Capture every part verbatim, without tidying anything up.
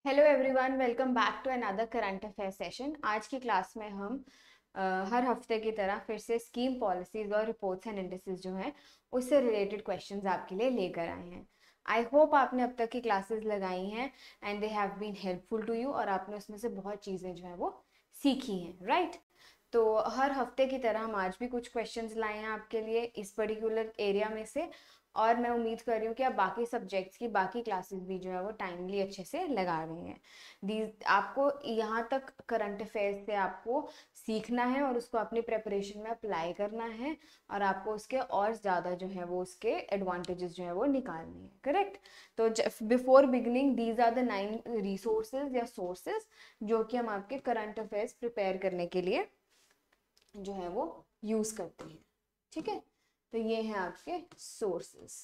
Hello everyone, welcome back to another current affair session. आज की class में हम अ, हर हफ्ते की तरह फिर से स्कीम पॉलिसीज और रिपोर्ट्स एंड इंडिसेस जो हैं उससे रिलेटेड क्वेश्चंस आपके लिए लेकर आए हैं। आई होप आपने अब तक की क्लासेस लगाई हैं and they have been helpful to you, और आपने उसमें से बहुत चीज़ें जो है वो सीखी हैं, राइट right? तो हर हफ्ते की तरह हम आज भी कुछ क्वेश्चंस लाए हैं आपके लिए इस पर्टिकुलर एरिया में से, और मैं उम्मीद कर रही हूँ कि आप बाकी सब्जेक्ट्स की बाकी क्लासेस भी जो है वो टाइमली अच्छे से लगा रहे हैं। दीज आपको यहाँ तक करंट अफेयर्स से आपको सीखना है और उसको अपनी प्रेपरेशन में अप्लाई करना है, और आपको उसके और ज़्यादा जो है वो उसके एडवांटेजेस जो है वो निकालने हैं, करेक्ट। तो before beginning, these are the nine resources या सोर्सेज जो कि हम आपके करंट अफेयर्स प्रिपेयर करने के लिए जो है वो यूज करते हैं, ठीक है। तो ये हैं आपके sources,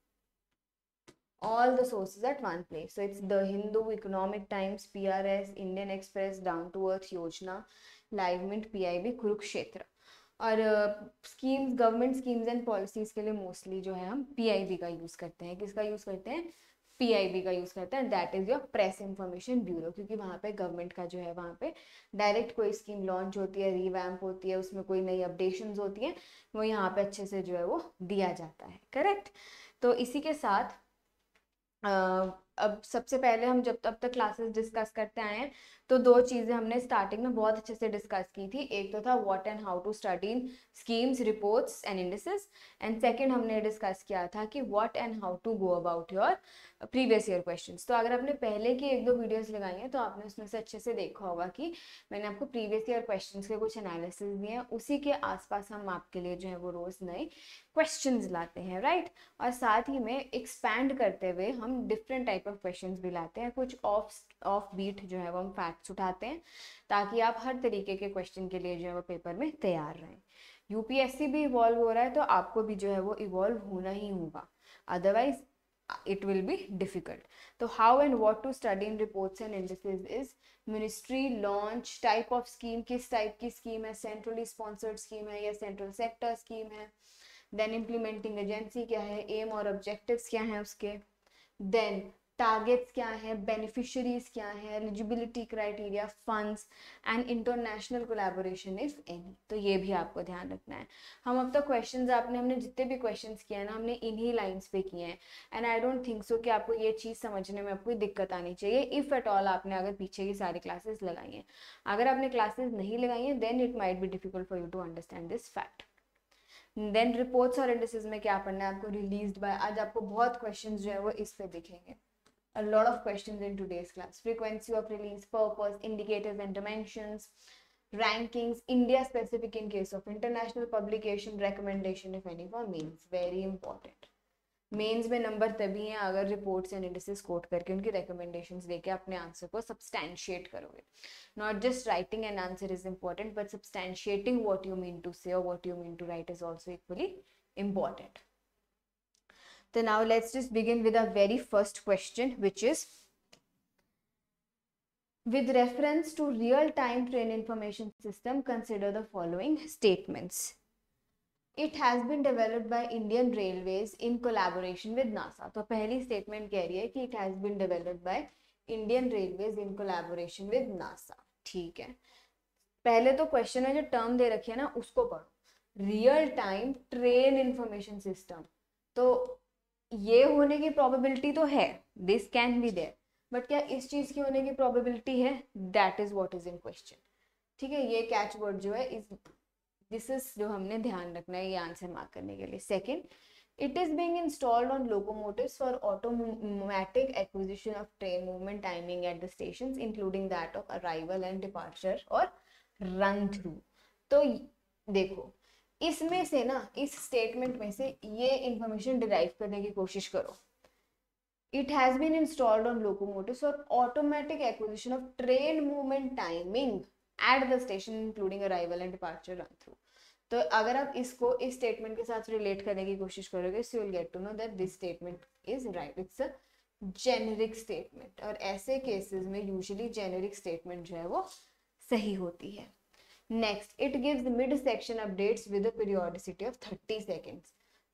all the sources at one place. So it's the Hindu, Economic Times, P R S, Indian Express, Down to Earth, Yojana, live mint, P I B, Kurukshetra. और schemes, government schemes and policies के लिए mostly जो है हम P I B का use करते हैं। किसका यूज करते हैं? P I B का यूज करते हैं, that is your press information bureau, क्योंकि वहाँ पे गवर्नमेंट का जो है वहाँ पे डायरेक्ट कोई स्कीम लॉन्च होती है, रिवैम्प होती है, उसमें कोई नई अपडेशंस होती हैं, वो यहाँ पे अच्छे से जो है वो दिया जाता है, करेक्ट। तो इसी के साथ Uh, अब सबसे पहले हम जब अब तक क्लासेस डिस्कस करते आए हैं तो दो चीज़ें हमने स्टार्टिंग में बहुत अच्छे से डिस्कस की थी। एक तो था what and how to study in schemes, reports and indices, and second हमने डिस्कस किया था कि what and how to go about your previous year questions. तो अगर आपने पहले की एक दो वीडियोस लगाई हैं तो आपने उसमें से अच्छे से देखा होगा कि मैंने आपको प्रीवियस ईयर क्वेश्चंस के कुछ एनालिसिस दिए हैं, उसी के आसपास हम आपके लिए जो है वो रोज़ नए क्वेश्चंस लाते हैं, राइट। और साथ ही में एक्सपैंड करते हुए हम डिफरेंट टाइप ऑफ क्वेश्चंस भी लाते हैं, कुछ ऑफ ऑफ बीट जो है वो हम फैक्ट्स उठाते हैं, ताकि आप हर तरीके के क्वेश्चन के लिए जो है वो पेपर में तैयार रहें। यूपीएससी भी इवॉल्व हो रहा है तो आपको भी जो है वो इवॉल्व होना ही होगा, otherwise it will be difficult. So how and what to study in reports and indices is ministry launch type of scheme, किस टाइप की स्कीम है, सेंट्रली स्पॉन्सर्ड स्कीम है या सेंट्रल सेक्टर स्कीम है, देन इम्प्लीमेंटिंग एजेंसी क्या है, M और objectives क्या हैं उसके, देन टारगेट्स क्या है, बेनिफिशियरीज क्या है, eligibility criteria, funds and international collaboration if any. तो ये भी आपको ध्यान रखना है। हम अब तक क्वेश्चंस आपने हमने जितने भी क्वेश्चंस किए हैं ना, हमने इन्हीं लाइंस पे किए हैं, and I don't think so कि आपको ये चीज़ समझने में कोई दिक्कत आनी चाहिए, इफ़ एट ऑल आपने अगर पीछे की सारी क्लासेस लगाई हैं। अगर आपने क्लासेस नहीं लगाई हैं then it might be difficult for you to understand this fact. Then reports और इंडिसेस में क्या पढ़ना है आपको, रिलीज्ड बाय, आज आपको बहुत क्वेश्चंस जो है वो इस पे दिखेंगे, a lot of questions in today's class, frequency of release, purpose, indicators and dimensions, rankings, India specific in case of international publication, recommendation if any for mains, very important। Mains में number तभी हैं अगर reports and indices coat करके उनकी recommendations लेके अपने answer को substantiate करोगे। Not just writing an answer is important, but substantiating what you mean to say और what you mean to write is also equally important। So now let's just begin with our very first question, which is, with reference to real-time train information system, consider the following statements. It has been developed by Indian Railways in collaboration with NASA. तो पहली statement कह रही है कि it has been developed by Indian Railways in collaboration with NASA। ठीक है, पहले तो क्वेश्चन है जो टर्म दे रखी है ना उसको पढ़ो, real time train information system. तो ये होने की प्रोबेबिलिटी तो है, this can be there, but क्या इस चीज की होने की प्रोबेबिलिटी है, that is what is in question. ठीक है, ये कैच वर्ड जो है इस दिस इज जो हमने ध्यान रखना है ये आंसर मार्क करने के लिए। Second, it is being installed on locomotives for automatic acquisition of train movement timing at the stations, including that of arrival and departure और run through। तो देखो इसमें से ना, इस स्टेटमेंट में से ये इंफॉर्मेशन डिराइव करने की कोशिश करो। It has been installed on locomotives for automatic acquisition of train movement timing at the station, including arrival and departure run through। तो अगर आप इसको इस स्टेटमेंट के साथ रिलेट करने की कोशिश करोगे, so you will get to know that this statement is right, it's a generic statement, और ऐसे केसेस में यूजुअली जेनेरिक स्टेटमेंट जो है वो सही होती है। Next, it gives mid section updates with a periodicity of thirty seconds.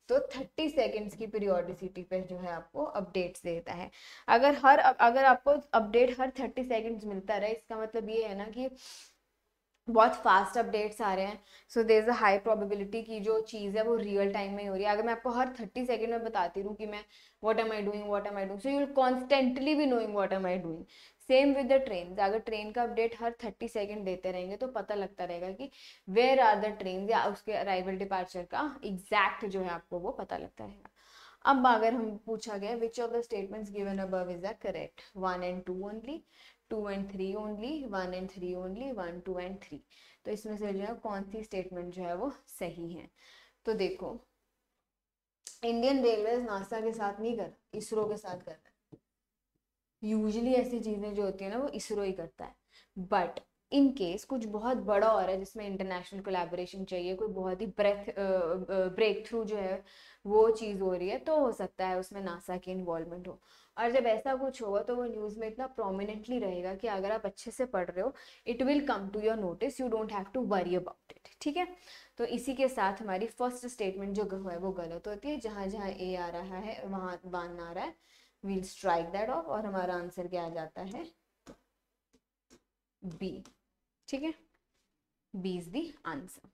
तो थर्टी सेकेंड्स की पीरियोडिसिटी पे जो है आपको अपडेट्स देता है। अगर हर अगर आपको अपडेट हर थर्टी सेकेंड्स मिलता रहे, इसका मतलब ये है ना कि बहुत फास्ट अपडेट्स आ रहे हैं। So there is a high probability कि जो चीज़ है वो रियल टाइम में हो रही है। अगर मैं आपको हर थर्टी सेकेंड में बताती रहूँ कि मैं what am I doing what am I doing, so you will constantly be knowing what am I doing. Same with the train, अगर ट्रेन का अपडेट हर थर्टी सेकेंड देते रहेंगे तो पता लगता रहेगा कि वेयर आर द ट्रेन, या उसके अराइवल डिपार्चर का एग्जैक्ट जो है आपको वो पता लगता रहेगा। अब अगर हम पूछा गया which of the statements given above is the correct, one and two only, two and three only, one and three only, one two and three, तो इसमें से जो है कौन सी स्टेटमेंट जो है वो सही है। तो देखो, इंडियन रेलवे नासा के साथ नहीं कर, इसरो के साथ कर रहा है। यूजुअली ऐसी चीजें जो होती है ना वो इसरो ही करता है, बट इन केस कुछ बहुत बड़ा हो रहा है जिसमें इंटरनेशनल कोलैबोरेशन चाहिए, कोई बहुत ही ब्रेथ ब्रेक थ्रू जो है वो चीज़ हो रही है, तो हो सकता है उसमें नासा की इन्वॉल्वमेंट हो। और जब ऐसा कुछ होगा तो वो न्यूज़ में इतना प्रोमिनेंटली रहेगा कि अगर आप अच्छे से पढ़ रहे हो, it will come to your notice, you don't have to worry about it. ठीक है, तो इसी के साथ हमारी फर्स्ट स्टेटमेंट जो है वो गलत होती है। जहाँ जहाँ ए आ रहा है वहाँ वन आ रहा है, वील स्ट्राइक दैट ऑफ, और हमारा आंसर क्या आ जाता है, बी। ठीक है, बी इज द आंसर।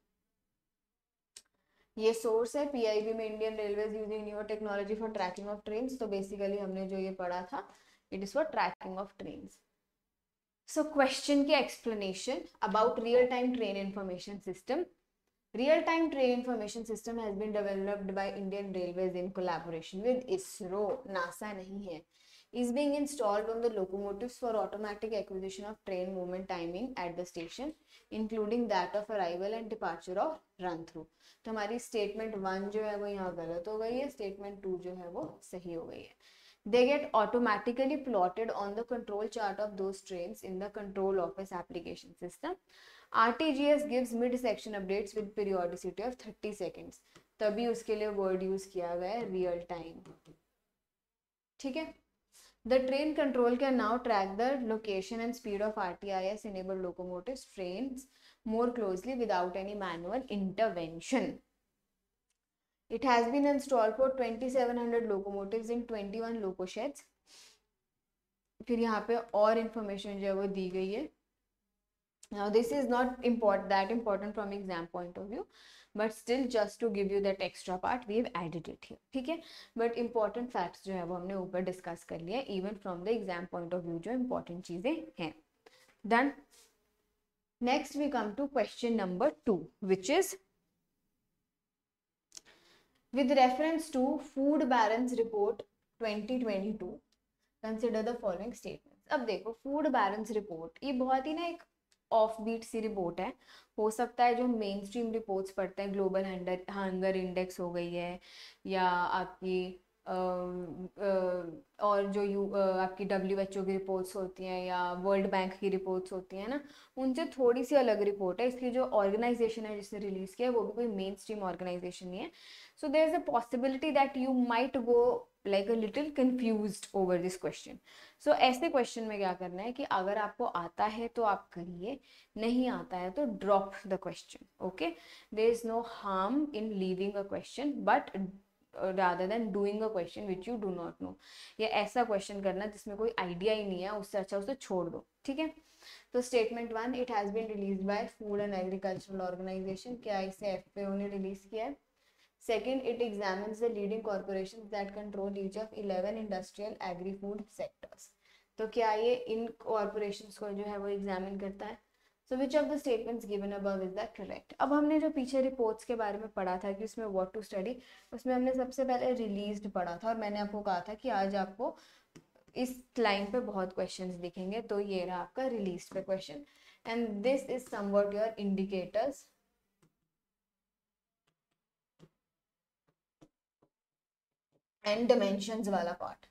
ये सोर्स है पीआईबी में, Indian railways using newer technology for tracking of trains. तो बेसिकली हमने जो ये पढ़ा था, it is for tracking of trains. So question की explanation about real time train information system. Real time train information system has been developed by Indian Railways in collaboration with ISRO, NASA नहीं है, is being installed on the locomotives for automatic acquisition of train movement timing at the station, including that of arrival and departure of run through। तो हमारी statement one जो है वो यहाँ गलत हो गई है, स्टेटमेंट टू जो है वो सही हो गई है। They get automatically plotted on the control chart of those trains in the control office application system. R T G S gives mid-section updates with periodicity of thirty seconds. तभी उसके लिए वर्ड यूज किया गया है real time. ठीक है, The train control can now track the location and speed of R T I S enabled locomotives trains more closely without any manual intervention. It has been installed for twenty-seven hundred locomotives in twenty-one loco sheds. फिर यहाँ पे और information जो है वो दी गई है। Now this is not important that important from exam point of view, but still just to give you that extra part we have added it here. ठीक है, but important facts जो है वो हमने ऊपर discuss कर लिया, even from the exam point of view जो important चीजें हैं। Done. Next we come to question number two, which is with reference to Food Balance Report twenty twenty-two, consider the following statements. अब देखो, food balance report ये बहुत ही ना एक off beat C report है। हो सकता है जो मेन स्ट्रीम रिपोर्ट्स पढ़ते हैं, ग्लोबल हंगर इंडेक्स हो गई है, या आपकी आ, आ, और जो यू आ, आपकी डब्ल्यू एच ओ की रिपोर्ट्स होती हैं या वर्ल्ड बैंक की रिपोर्ट्स होती हैं ना, उनसे थोड़ी सी अलग रिपोर्ट है। इसकी जो ऑर्गेनाइजेशन है जिसने रिलीज़ किया है वो भी कोई मेन स्ट्रीम ऑर्गेनाइजेशन नहीं है। So there is a possibility that you might go like a little confused over this question. So ऐसे क्वेश्चन में क्या करना है कि अगर आपको आता है तो आप करिए, नहीं आता है तो drop the question. Okay, there is no harm in leaving a question, but rather than doing a question which you do not know, या ऐसा क्वेश्चन करना जिसमें कोई आइडिया ही नहीं है, उससे अच्छा उसे छोड़ दो। ठीक है, तो statement one, it has been released by food and agricultural organisation, क्या इसे एफपीओ ने रिलीज किया है। Second, it examines the leading corporations that control each of eleven industrial agri-food sectors. तो क्या ये इन corporations को जो है वो examine करता है। So which of the statements given above is that correct? अब हमने जो पीछे reports के बारे में पढ़ा था कि उसमें what to study, उसमें हमने सबसे पहले released पढ़ा था, और मैंने आपको कहा था कि आज आपको इस लाइन पे बहुत क्वेश्चंस दिखेंगे। तो ये रहा आपका released पे क्वेश्चन, and this is somewhat your indicators and dimensions वाला पार्ट।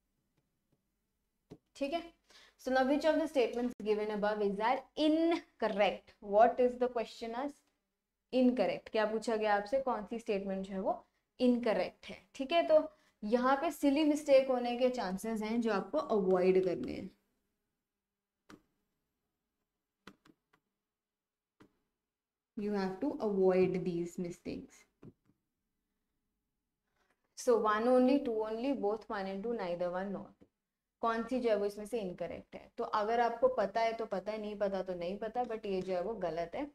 ठीक है, so now which of the statements given above is that incorrect? What is the question as incorrect? क्या पूछा गया आपसे, कौन सी स्टेटमेंट जो है वो इनकरेक्ट है। ठीक है, तो यहाँ पे सिली मिस्टेक होने के चांसेस हैं जो आपको अवॉइड करने हैं। You have to avoid these mistakes. So one only, two only, both one and two, neither one not two, कौन सी जो है वो इसमें से इनकरेक्ट है? तो अगर आपको पता है तो पता है, नहीं पता तो नहीं पता, बट ये जो है वो गलत है।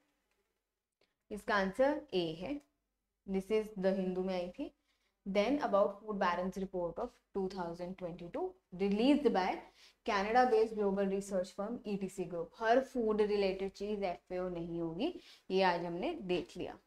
इसका आंसर ए है। दिस इज द हिंदू में आई थी। Then about food balance report of two thousand twenty-two released by Canada based global research firm E T C Group। हर फूड रिलेटेड चीज एफ ए ओ नहीं होगी, ये आज हमने देख लिया।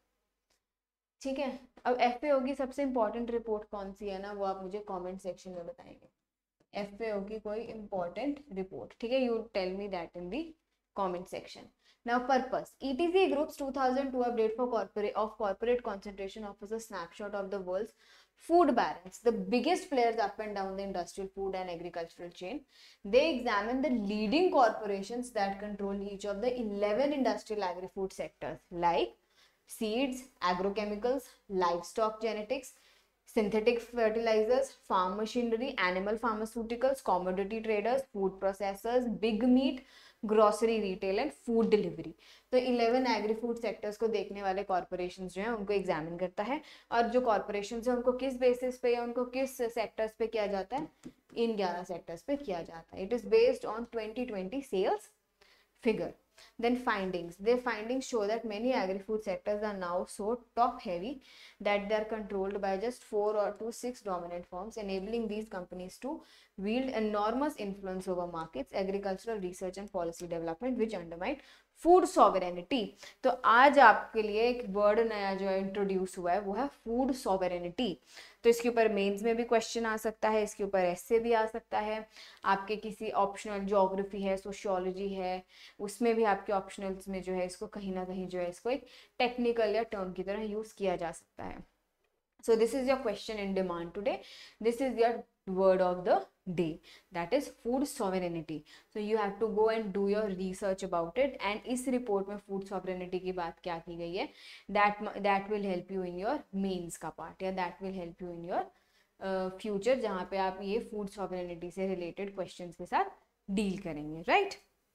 ठीक है, अब एफ ए ओ की सबसे इंपॉर्टेंट रिपोर्ट कौन सी है ना, वो आप मुझे कमेंट सेक्शन में बताएंगे। एफ ए ओ की कोई इंपॉर्टेंट रिपोर्ट, ठीक है, you tell me that in the comment section. Now purpose, E T C Group's two thousand two update for corporate of corporate concentration offers a snapshot of the world's food barons, the biggest players up and down the industrial, food and agricultural chain. They examine the leading corporations that control each of the eleven industrial agri-food sectors like seeds, agrochemicals, livestock genetics, synthetic fertilizers, farm machinery, animal pharmaceuticals, commodity traders, food processors, big meat, grocery retail and food delivery. तो eleven agri food sectors को देखने वाले corporations जो हैं उनको examine करता है, और जो कॉर्पोरेशंस हैं उनको किस बेसिस पे या उनको किस सेक्टर्स पे किया जाता है? इन ग्यारह सेक्टर्स पे किया जाता है। It is based on twenty twenty sales figure. Then findings, their findings show that many agri-food sectors are now so top heavy that they are controlled by just four or to six dominant firms, enabling these companies to wield enormous influence over markets, agricultural research and policy development, which undermine food sovereignty. तो आज आपके लिए एक word नया जो है introduce हुआ है, वो है फूड सॉवरेनिटी। तो इसके ऊपर मेंस में भी क्वेश्चन आ सकता है, इसके ऊपर एस्से भी आ सकता है, आपके किसी ऑप्शनल ज्योग्राफी है, सोशियोलॉजी है, उसमें भी आपके ऑप्शनल्स में जो है इसको कहीं ना कहीं जो है इसको एक टेक्निकल या टर्म की तरह यूज किया जा सकता है। So this is your question in demand today. This is your word of the day, that is food sovereignty. So you have to go and do your research about it, and इस report में food sovereignty की बात क्या की गई है, that that will help you in your mains का part, या that will help you in your uh, future, जहाँ पे आप ये food sovereignty से related questions के साथ deal करेंगे, right?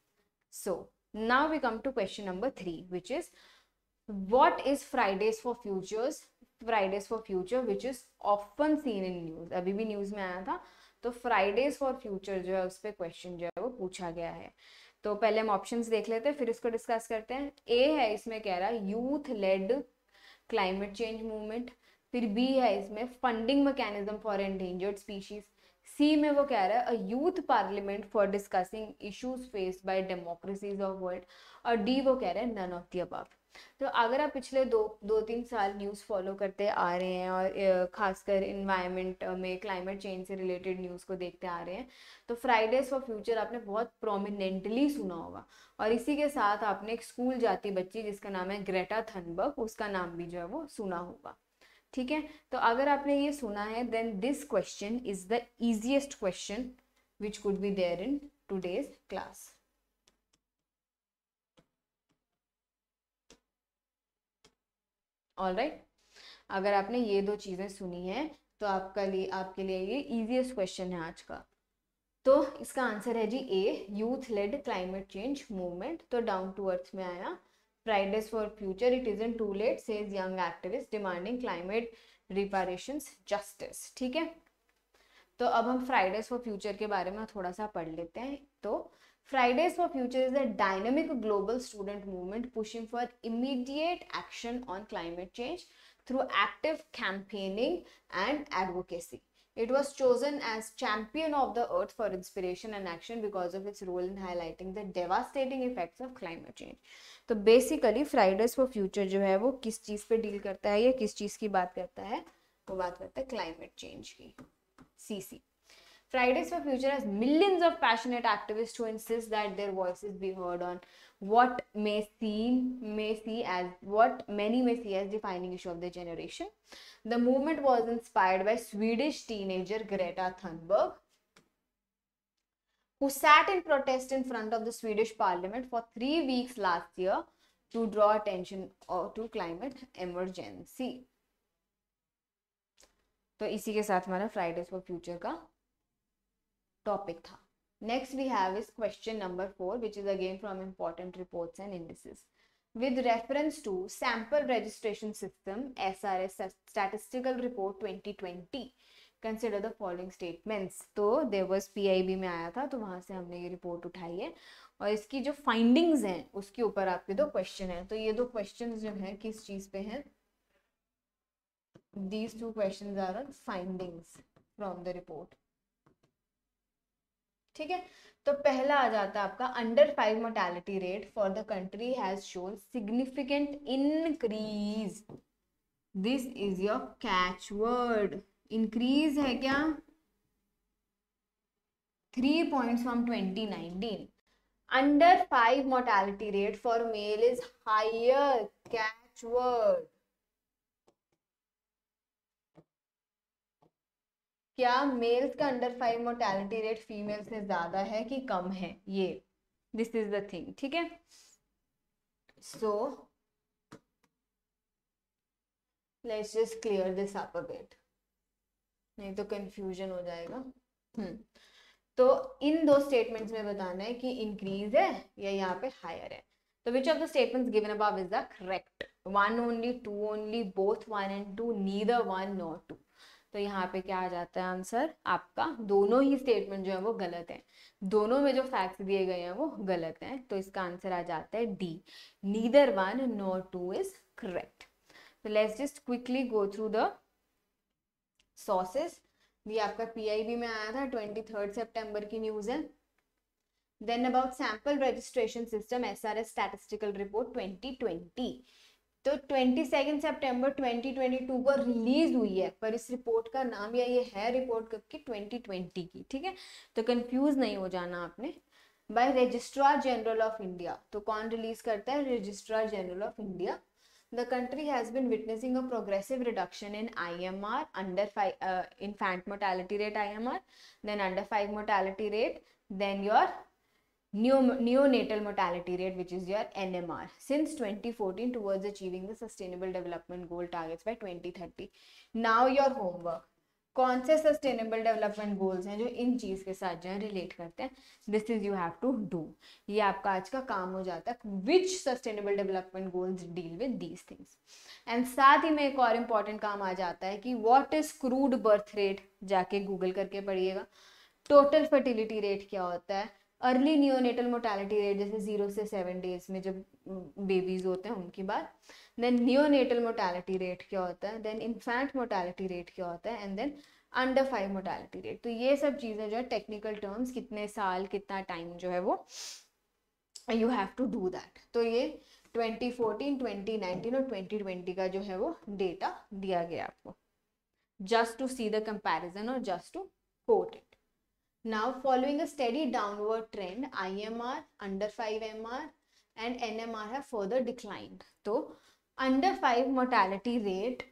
So now we come to question number three, which is what is Fridays for Futures? Fridays for Future which is often seen in news, अभी भी न्यूज में आया था। तो Fridays for Future जो है उस पर क्वेश्चन जो है वो पूछा गया है। तो पहले हम ऑप्शंस देख लेते हैं, फिर इसको डिस्कस करते हैं। ए है इसमें कह रहा है youth led climate change movement, फिर बी है इसमें funding mechanism for endangered species, C में वो कह रहा है a youth parliament for discussing issues faced by democracies of world, और डी वो कह रहे हैं नन ऑफ द अबव। तो अगर आप पिछले दो दो तीन साल न्यूज़ फॉलो करते आ रहे हैं और खासकर इन्वायरमेंट में क्लाइमेट चेंज से रिलेटेड न्यूज़ को देखते आ रहे हैं, तो फ्राइडेज फॉर फ्यूचर आपने बहुत प्रोमिनेंटली सुना होगा। और इसी के साथ आपने एक स्कूल जाती बच्ची जिसका नाम है ग्रेटा थनबर्ग, उसका नाम भी जो है वो सुना होगा। ठीक है, तो अगर आपने ये सुना है then this question is the easiest question which could be there in today's class. All right right? अगर आपने ये दो चीजें सुनी हैं तो आपका लिए आपके लिए ये इजीएस्ट क्वेश्चन है आज का। तो इसका आंसर है जी A, youth led climate change movement. तो डाउन टू अर्थ में आया Fridays for future, it is in too late says young activist demanding climate reparations justice. ठीक है, तो अब हम फ्राइडेज फॉर फ्यूचर के बारे में थोड़ा सा पढ़ लेते हैं। तो Fridays for Future is a dynamic global student movement pushing for immediate action on climate change through active campaigning and advocacy. It was chosen as champion of the earth for inspiration and action because of its role in highlighting the devastating effects of climate change. तो basically Fridays for Future जो है वो किस चीज़ पे deal करता है या किस चीज़ की बात करता है? वो बात करता है climate change की, सी सी। Fridays for Future has millions of passionate activists who insist that their voices be heard on what may seem may see as what many may see as defining issue of their generation. The movement was inspired by Swedish teenager Greta Thunberg, who sat in protest in front of the Swedish parliament for three weeks last year to draw attention to climate emergency. तो इसी के साथ हमारा Fridays for Future का topic था। Next we have is question number four which is again from important reports and indices. with reference to sample registration system S R S statistical report twenty twenty consider the following statements. तो there was P I B में आया था, तो वहां से हमने ये report उठाई है और इसकी जो फाइंडिंग्स हैं उसके ऊपर आपके दो क्वेश्चन हैं. तो ये दो क्वेश्चन जो हैं किस चीज पे हैं? These two questions are on findings from the report. ठीक है, तो पहला आ जाता है आपका under five mortality rate for the country has shown significant increase. This is your catch word. Increase है क्या? Three points from twenty nineteen. Under five mortality rate for male is higher. Catch word. क्या males का under five mortality rate female से ज्यादा है कि कम है? ये दिस इज द थिंग. ठीक है, so let's just clear this up a bit, नहीं तो कंफ्यूजन हो जाएगा. हम्म तो इन दो स्टेटमेंट्स में बताना है कि इंक्रीज है या यहाँ पे हायर है. तो which of the statements given above is the correct? One only, two only, both one and two, neither one not two. तो यहाँ पे क्या आ जाता है आंसर आपका? दोनों ही स्टेटमेंट जो है वो गलत है. दोनों में जो फैक्ट्स दिए गए हैं वो गलत हैं. तो इसका आंसर आ जाता है D, neither one nor two is correct. तो let's just quickly go through the sources. ये आपका पीआईबी में आया था, ट्वेंटी थर्ड सितंबर की न्यूज है. Then about sample registration system SRS statistical report twenty twenty. तो ट्वेंटी सेकेंड सितंबर ट्वेंटी ट्वेंटी टू को रिलीज हुई है, पर इस रिपोर्ट का नाम या ये है रिपोर्ट कब की? ट्वेंटी ट्वेंटी की. ठीक है, तो कंफ्यूज नहीं हो जाना आपने. By registrar general of India. तो कौन रिलीज करता है? Registrar general of India. The country has been witnessing a progressive reduction in I M R, under five, uh, infant mortality rate I M R, then under five mortality rate, then your Neo, neonatal mortality rate, which is your N M R, since twenty fourteen towards achieving the sustainable development goal targets by twenty thirty. Now your homework. कौन से sustainable development goals हैं जो इन चीज के साथ जो है relate करते हैं? This is you have to do. ये आपका आज का काम हो जाता है. Which sustainable development goals deal with these things. And साथ ही में एक और इम्पॉर्टेंट काम आ जाता है कि what is crude birth rate. जाके गूगल करके पढ़िएगा. टोटल फर्टिलिटी रेट क्या होता है? अर्ली नियोनेटल मोर्टेलिटी रेट, जैसे जीरो से सेवन डेज में जब बेबीज होते हैं उनकी बात. देन नियोनेटल मोर्टेलिटी रेट क्या होता है? देन इन्फेंट मोर्टेलिटी रेट क्या होता है? And then under five mortality rate. तो ये सब चीजें जो है टेक्निकल टर्म्स, कितने साल, कितना टाइम जो है वो you have to do that. तो ये ट्वेंटी फोर्टीन, ट्वेंटी नाइनटीन और ट्वेंटी ट्वेंटी का जो है वो डेटा दिया गया आपको, just to see the comparison और just to quote it. Now, following a steady downward trend, I M R, under five M R and N M R have further declined. So, under five mortality rate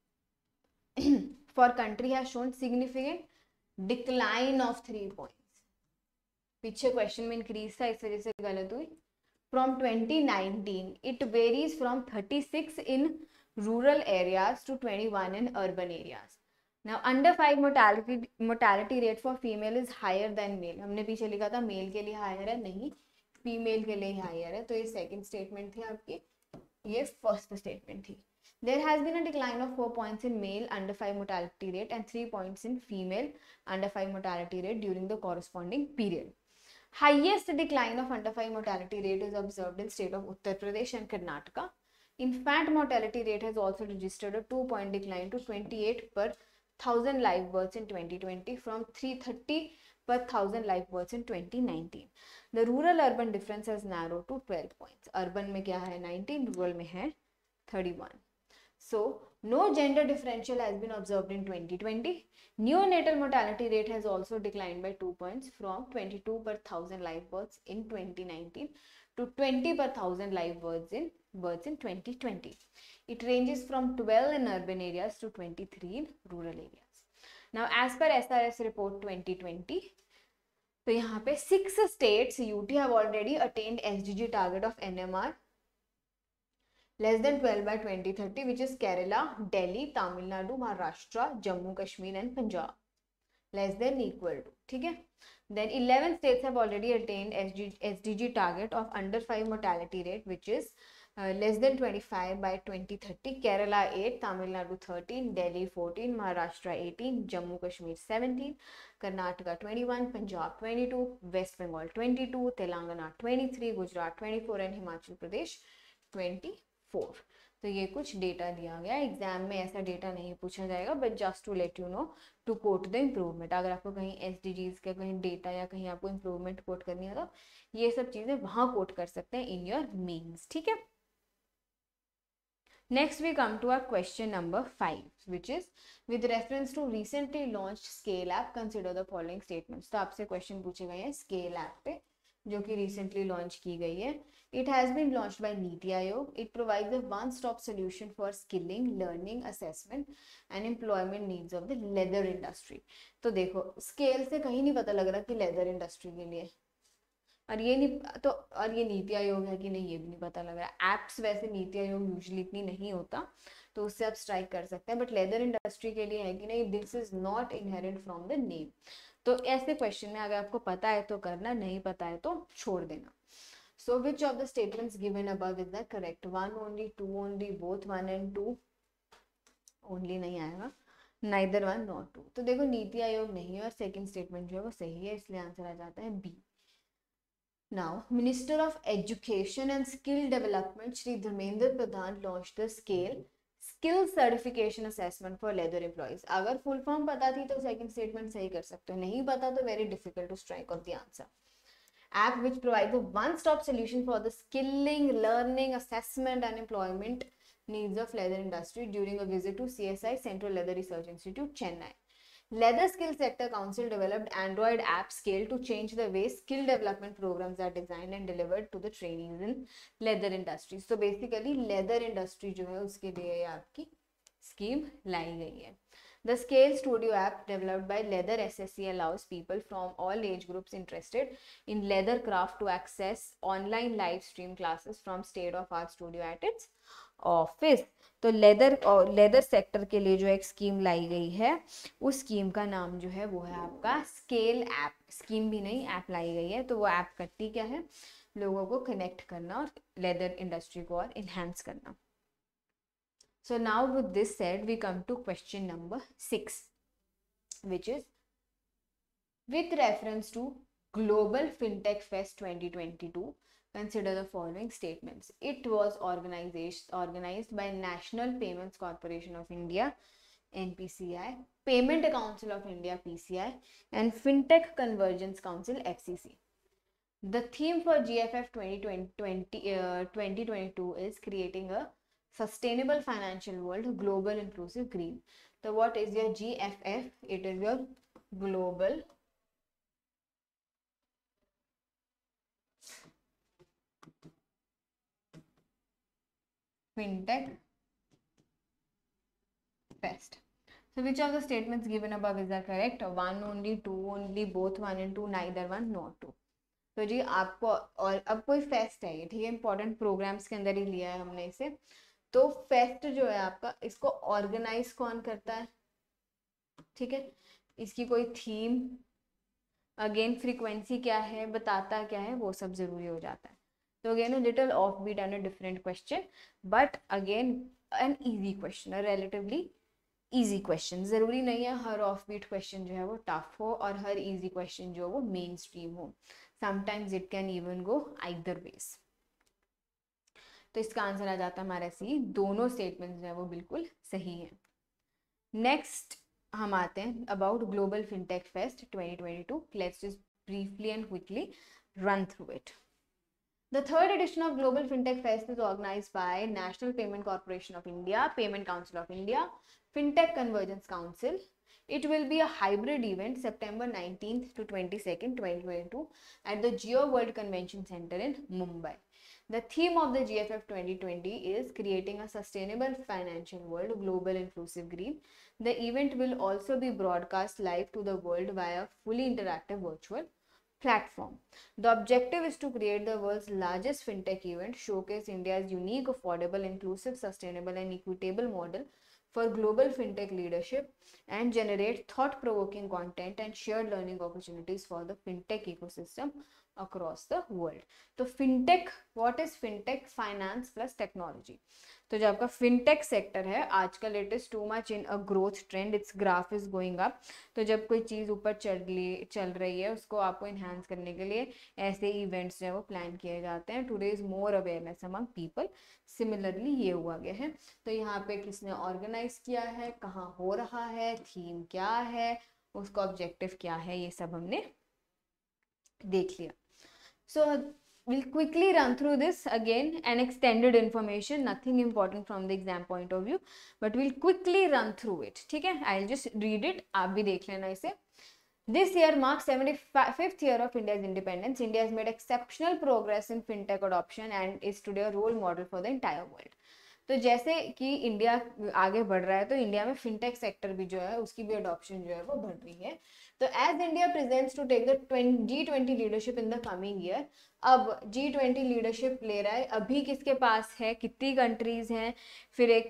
for country has shown significant decline of three points. पीछे question में increase था, इस वजह से गलत हुई. From twenty nineteen, it varies from thirty-six in rural areas to twenty-one in urban areas. Now, under five mortality mortality rate for female is higher than male. हमने पीछे लिखा था मेल के लिए हायर है, नहीं, फीमेल के लिए हायर है. तो ये सेकंड स्टेटमेंट थी आपकी, ये फर्स्ट स्टेटमेंट थी. There has been a decline of four points in male under five mortality rate and three points in female under five mortality rate during the corresponding period. Highest decline of under five mortality rate is observed in state of Uttar Pradesh and Karnataka. Infant mortality rate has also registered a two point decline to twenty-eight per thousand live births in twenty twenty from three thirty per thousand live births in twenty nineteen. The rural urban difference has narrowed to twelve points. Urban में क्या है? nineteen, rural में है thirty-one. So no gender differential has been observed in twenty twenty. Neonatal mortality rate has also declined by two points from twenty-two per thousand live births in twenty nineteen to twenty per thousand live births in births in twenty twenty. It ranges from twelve in urban areas to twenty-three in rural areas. Now, as per S R S report twenty twenty, तो यहाँ पे six states U T have already attained S D G target of N M R less than twelve by twenty thirty, which is Kerala, Delhi, Tamil Nadu, Maharashtra, Jammu Kashmir and Punjab. Less than equal to, ठीक है. Then eleven states have already attained S D G target of under five mortality rate, which is Uh, less than twenty-five by twenty thirty. Kerala eight, Tamil Nadu thirteen, Delhi fourteen, Maharashtra eighteen, Jammu Kashmir seventeen, Karnataka twenty-one, Punjab twenty-two, West Bengal twenty-two, Telangana twenty-three, Gujarat twenty-four and Himachal Pradesh twenty-four. तो ये कुछ data दिया गया. Exam में ऐसा data नहीं पूछा जाएगा, but just to let you know to quote the improvement. अगर आपको कहीं एसडीजीज का कहीं डेटा या कहीं आपको इम्प्रूवमेंट कोट करनी है तो ये सब चीजें वहां कोट कर सकते हैं इन योर मेंस. ठीक है. Next we come to our question number five, which is with reference to recently launched Scale app, consider the following statements. तो आपसे क्वेश्चन पूछे गए हैं Scale app पे जो कि recently launch की गई है. It has been launched by NITI Aayog. It provides a one-stop solution for skilling, learning, assessment and employment needs of the leather industry. तो देखो Scale से कहीं नहीं पता लग रहा कि leather industry के लिए, और ये नहीं तो और ये नीति आयोग है कि नहीं ये भी नहीं पता लग रहा. एप्स वैसे नीति आयोग यूजुअली इतनी नहीं होता तो उससे आप स्ट्राइक कर सकते हैं, बट लेदर इंडस्ट्री के लिए है कि नहीं, this is not inherent from the name. तो ऐसे क्वेश्चन में अगर आपको पता है तो करना, नहीं पता है तो छोड़ देना. So which of the statements given above is the correct? One only, two only, both one and two. Only नहीं आएगा, नाइदर वन नॉट टू. तो देखो नीति आयोग नहीं है और सेकेंड स्टेटमेंट जो है वो सही है, इसलिए आंसर आ जाता है B. Now, Minister of Education and Skill Development Shri Dharmendra Pradhan launched the Scale Skill Certification Assessment for Leather Employees. अगर full form पता थी तो second statement सही कर सकते हो, नहीं पता तो very difficult to strike on the answer. App which provides a one-stop solution for the skilling, learning, assessment and employment needs of leather industry during a visit to C S I Central Leather Research Institute, Chennai. Leather Skill Sector Council developed Android app Scale to change the way skill development programs are designed and delivered to the trainees in leather industry. So basically leather industry जो है उसके लिए आपकी scheme लाई गई है. The Scale Studio app developed by Leather S S C allows people from all age groups interested in leather craft to access online live stream classes from State of Art Studio at its office. तो leather और leather sector के लिए जो एक scheme लाई गई है उस scheme का नाम जो है वो है आपका स्केल ऐप. स्कीम भी नहीं, ऐप लाई गई है. तो वो ऐप करती क्या है? लोगों को कनेक्ट करना और लेदर इंडस्ट्री को और इन्हांस करना. So now with this said, we come to question number six, which is with reference to Global FinTech Fest twenty twenty-two, consider the following statements. It was organized organized by National Payments Corporation of India, N P C I, Payment Council of India, P C I, and FinTech Convergence Council, F C C. The theme for G F F twenty twenty, uh, twenty twenty-two is creating a sustainable financial world, global, inclusive, green. So what is your G F F? It is your Global FinTech Fest. So which of the statements given above is the correct? One only, two only, both one and two, neither one, not two. तो जी आपको और अब कोई fest है, ठीक है, important programmes के अंदर ही लिया है हमने इसे. तो फेस्ट जो है आपका, इसको ऑर्गेनाइज कौन करता है? ठीक है, इसकी कोई थीम, अगेन फ्रीक्वेंसी क्या है, बताता क्या है, वो सब जरूरी हो जाता है. तो again a little offbeat and a different question, but again an easy question, a relatively easy question. जरूरी नहीं है हर ऑफ बीट क्वेश्चन जो है वो टफ हो और हर इजी क्वेश्चन जो वो मेन स्ट्रीम हो. Sometimes it can even go either ways. तो इसका आंसर आ जाता है हमारा सी. दोनों स्टेटमेंट्स जो है वो बिल्कुल सही है. नेक्स्ट हम आते हैं about global fintech fest twenty twenty-two. Let's just briefly and quickly run through it. The third edition of Global FinTech Fest is organized by National Payment Corporation of India, Payment Council of India, FinTech Convergence Council. It will be a hybrid event September nineteenth to twenty-second, twenty twenty-two at the Geo World Convention Center in Mumbai. The theme of the G F F twenty twenty is creating a sustainable financial world, global, inclusive, green. The event will also be broadcast live to the world via fully interactive virtual platform. The objective is to create the world's largest fintech event, showcase India's unique, affordable, inclusive, sustainable and equitable model for global fintech leadership and generate thought-provoking content and shared learning opportunities for the fintech ecosystem across the world. तो fintech, what is fintech? Finance plus technology. तो जो आपका fintech sector है आजकल it is too much in a growth trend, it's graph is going up. तो जब कोई चीज़ ऊपर चल चल रही है उसको आपको इन्हांस करने के लिए ऐसे इवेंट्स जो है वो प्लान किए जाते हैं to raise more awareness among people. Similarly ये हुआ गया है. तो यहाँ पे किसने ऑर्गेनाइज किया है, कहाँ हो रहा है, थीम क्या है, उसका ऑब्जेक्टिव क्या है, ये सब हमने देख लिया. So we'll quickly run through this again, an extended information, nothing important from the exam point of view, but we'll quickly run through it. ठीक है, I'll just read it, आप भी देख लेना इसे. This year marks seventy-fifth year of India's independence. India has made exceptional progress in fintech adoption and is today a role model for the entire world. तो जैसे कि इंडिया आगे बढ़ रहा है तो इंडिया में फिनटेक सेक्टर भी जो है उसकी भी अडॉप्शन जो है वो बढ़ रही है. तो as India presents to take the G twenty leadership in the coming year, अब जी ट्वेंटी लीडरशिप ले रहा है, अभी किसके पास है, कितनी कंट्रीज हैं, फिर एक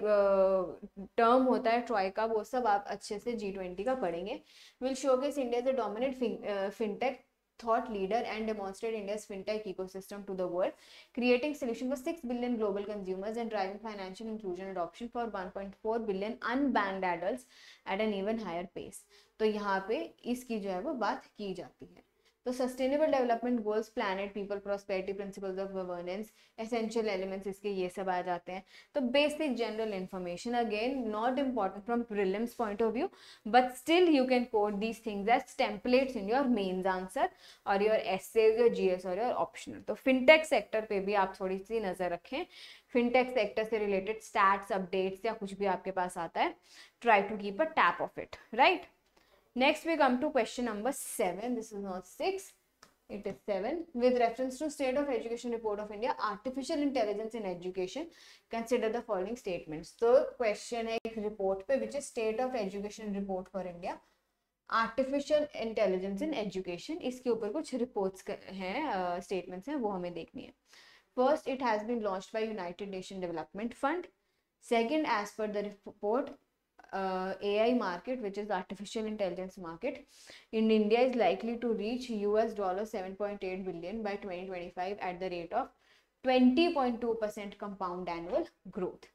टर्म uh, होता है ट्रॉयका, वो सब आप अच्छे से जी ट्वेंटी का पढ़ेंगे. Will showcase India as a dominant fintech thought leader and demonstrate India's fintech ecosystem to the world, creating solutions for six billion global consumers and driving financial inclusion adoption for one point four billion unbanked adults at an even higher pace. तो यहाँ पे इसकी जो है वो बात की जाती है. तो sustainable development goals, planet, people, prosperity, principles of governance, essential elements इसके ये सब आ जाते हैं. तो basic general information, again not important from prelims point of view, but still you can code these things as templates in your mains answer और your essays, your GS और your optional. तो फिनटेक सेक्टर पे भी आप थोड़ी सी नजर रखें. फिनटेक सेक्टर से रिलेटेड स्टैट्स, अपडेट्स या कुछ भी आपके पास आता है, try to keep a tab of it, right. Next we come to question number seven. This is not six, it is seven. With reference to State of Education Report of India, Artificial Intelligence in Education, consider the following statements. तो question है एक report पे which is State of Education Report for India, Artificial Intelligence in Education. इसके ऊपर कुछ reports हैं, statements हैं, वो हमें देखनी है. First, it has been launched by United Nations Development Fund. Second, as per the report, Uh, A I market, which is artificial intelligence market in India, is likely to reach U S dollar seven point eight billion by twenty twenty-five at the rate of twenty point two percent compound annual growth.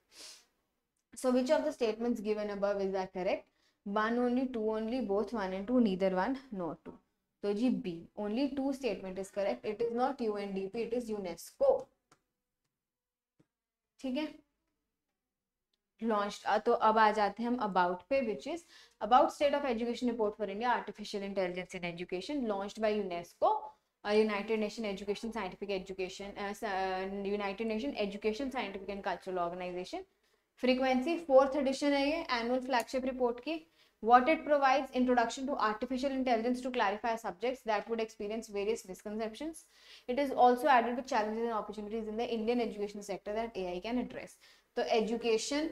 So which of the statements given above is that correct? One only, two only, both one and two, neither one nor two. So ji B, only two statement is correct. It is not U N D P, it is UNESCO. ठीक है, launch. तो अब आ जाते हैं हम about पे, which is about state of education report for India, artificial intelligence in education, launched by UNESCO, United Nation education scientific education, United Nation education scientific and cultural organization. Frequency fourth edition है ये annual flagship report की. What it provides, introduction to artificial intelligence to clarify subjects that would experience various misconceptions. It is also added with challenges and opportunities in the Indian education sector that A I can address. तो education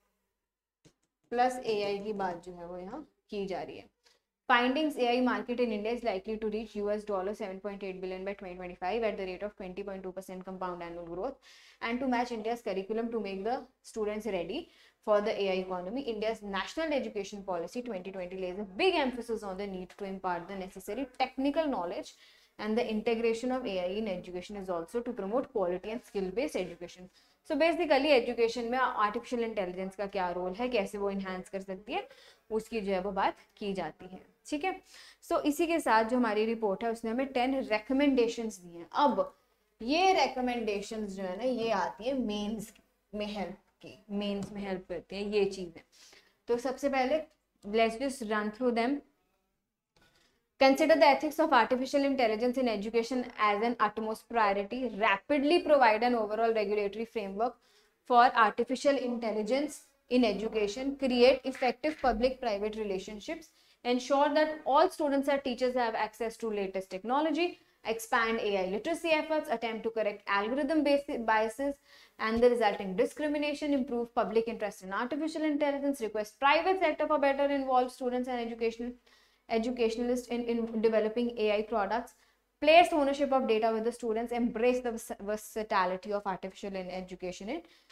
plus A I की बात जो है वो यहाँ की जा रही है. Findings, A I market in India is likely to reach U S dollar seven point eight billion by twenty twenty-five at the rate of twenty point two percent compound annual growth. And to match India's curriculum to make the students ready for the A I economy, India's National Education Policy twenty twenty lays a big emphasis on the need to impart the necessary technical knowledge, and the integration of A I in education is also to promote quality and skill-based education. So basically education में artificial intelligence का क्या role है, कैसे वो enhance कर सकती है, उसकी जो है वो बात की जाती है. ठीक है, सो so, इसी के साथ जो हमारी रिपोर्ट है उसने हमें टेन रिकमेंडेशंस दी हैं. अब ये रिकमेंडेशंस जो है ना ये आती है मेंस में हेल्प की, मेंस में हेल्प करती है ये चीज़ें. तो सबसे पहले let's just run through them. Consider the ethics of artificial intelligence in education as an utmost priority. Rapidly provide an overall regulatory framework for artificial intelligence in education. Create effective public-private relationships. Ensure that all students and teachers have access to latest technology. Expand A I literacy efforts. Attempt to correct algorithm-based biases and the resulting discrimination. Improve public interest in artificial intelligence. Request private sector for better involve students and educational educationalists in, in developing A I products. Place ownership of data with the students. Embrace the versatility of artificial in education in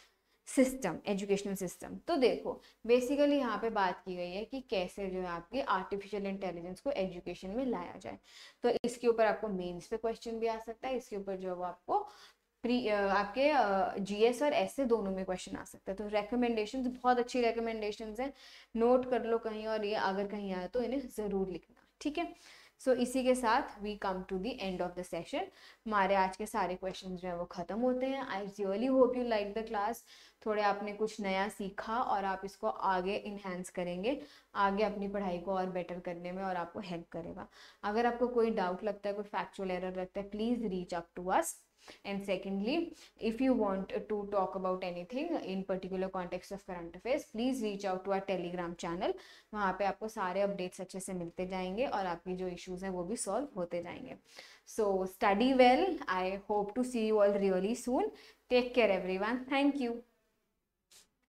system, educational system. तो देखो basically यहाँ पे बात की गई है कि कैसे जो है आपकी आर्टिफिशियल इंटेलिजेंस को एजुकेशन में लाया जाए। तो इसके ऊपर आपको मेंस पे क्वेश्चन भी आ सकता है, इसके ऊपर जो है वो आपको प्री आपके जीएस और ऐसे दोनों में क्वेश्चन आ सकता है। तो रिकमेंडेशंस बहुत अच्छी रिकमेंडेशंस हैं, नोट कर लो कहीं, और ये अगर कहीं आए तो इन्हें ज़रूर लिखना, ठीक है। सो so, इसी के साथ we come to the end of the session. हमारे आज के सारे क्वेश्चंस जो है वो ख़त्म होते हैं। I really hope you like the class. थोड़े आपने कुछ नया सीखा और आप इसको आगे इन्हेंस करेंगे, आगे अपनी पढ़ाई को और बेटर करने में, और आपको हेल्प करेगा। अगर आपको कोई डाउट लगता है, कोई फैक्चुअल एरर लगता है, please reach up to us. And secondly, if you want to talk about anything in particular context of current affairs, please reach out to our telegram channel. वहाँ पे आपको सारे अपडेट्स अच्छे से मिलते जाएंगे और आपकी जो इश्यूज हैं वो भी सॉल्व होते जाएंगे। So study well. I hope to see you all really soon. Take care everyone. Thank you.